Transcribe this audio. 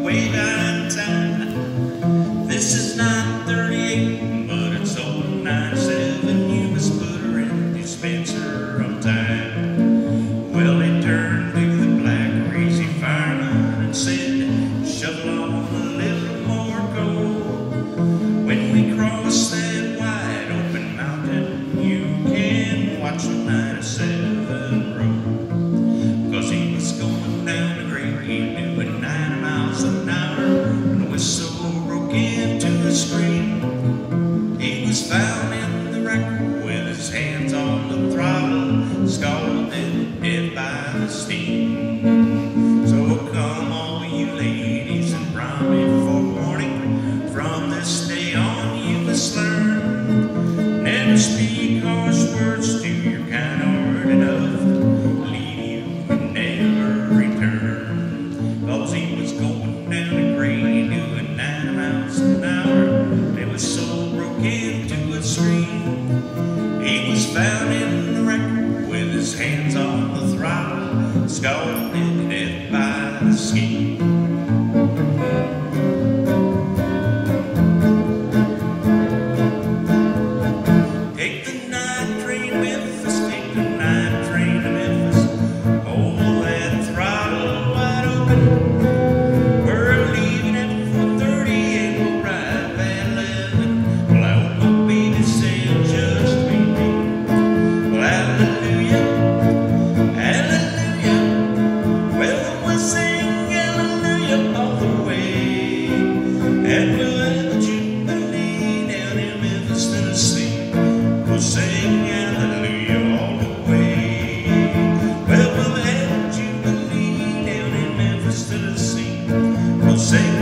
way downtown. This is not 38, but it's old 97. You must put her in the dispenser on time. Well, they turned to the black greasy fireman and said, shovel on a little more coal. When we cross that wide open mountain, you can watch the 97 roll. 'Cause he was going down the grade, doing 90 miles an hour, and the whistle broke into a scream. He was found in the wreck with his hands on the throttle, scalded dead by the steam. So come all you ladies and prime me for warning. From this day on you must learn, never speak harsh words to your kind-hearted enough to leave you and never return. 'Cause he was going down the grade doing 90 miles an hour. It was so broke into a scream. He was found in the wreck with his hands on the throttle, scalded to death by the skin. Take the night train to Memphis, take the night train to Memphis. Hold that throttle wide open. We're leaving at 4:38, we'll ride that 11. Well, I hope my baby sailed just to meet me. Well, hallelujah, hallelujah. Well, we'll sing hallelujah all the way. And we'll have a jubilee down in Memphis, Tennessee. We'll sing hallelujah all the way. Well, we'll have a jubilee down in Memphis, Tennessee. We'll sing